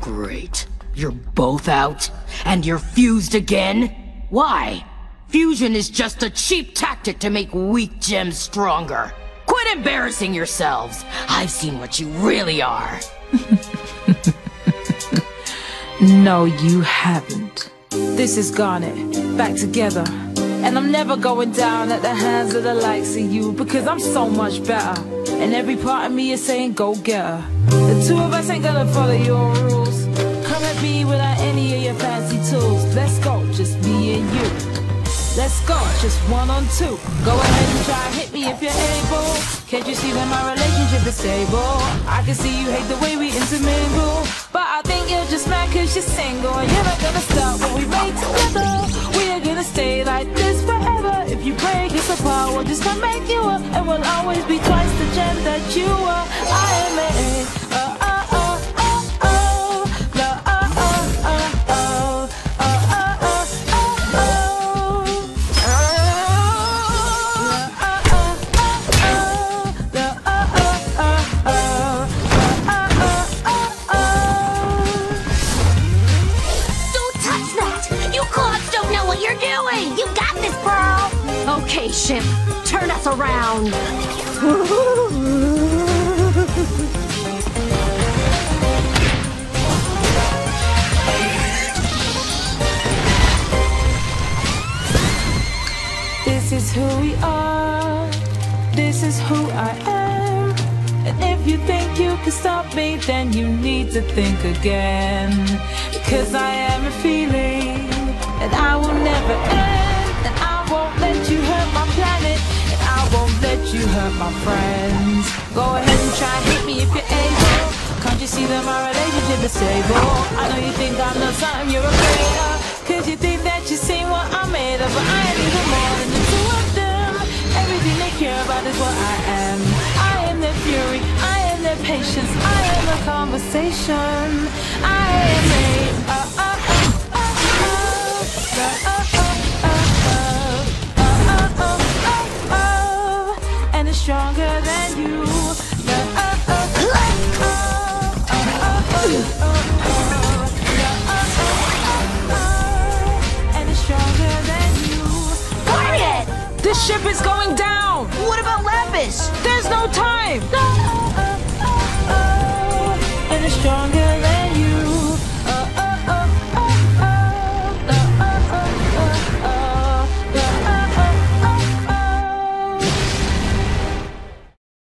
Great. You're both out? And you're fused again? Why? Fusion is just a cheap tactic to make weak gems stronger. Quit embarrassing yourselves. I've seen what you really are. No, you haven't. This is Garnet, back together. And I'm never going down at the hands of the likes of you, because I'm so much better. And every part of me is saying go get her. The two of us ain't gonna follow your rules. Come at me without any of your fancy tools. Let's go, just me and you. Let's go, just 1 on 2. Go ahead and try and hit me if you're able. Can't you see that my relationship is stable? I can see you hate the way we intermingle, but I think you're just mad cause you're single. And you're not gonna stop what we made together. We are gonna stay like this forever. If you break us apart, we'll just come make you up, and we'll always be twice the gem that you were. I am it. Okay, ship, turn us around. This is who we are. This is who I am. And if you think you can stop me, then you need to think again. Because I am a feeling, and I will never end. Won't let you hurt my planet, and I won't let you hurt my friends. Go ahead and try and hit me if you're able. Can't you see that my relationship is stable? I know you think I know something you're afraid of, cause you think that you seen what I'm made of, but I ain't even more than the two of them. Everything they care about is what I am. I am their fury, I am their patience, I am a conversation. I am a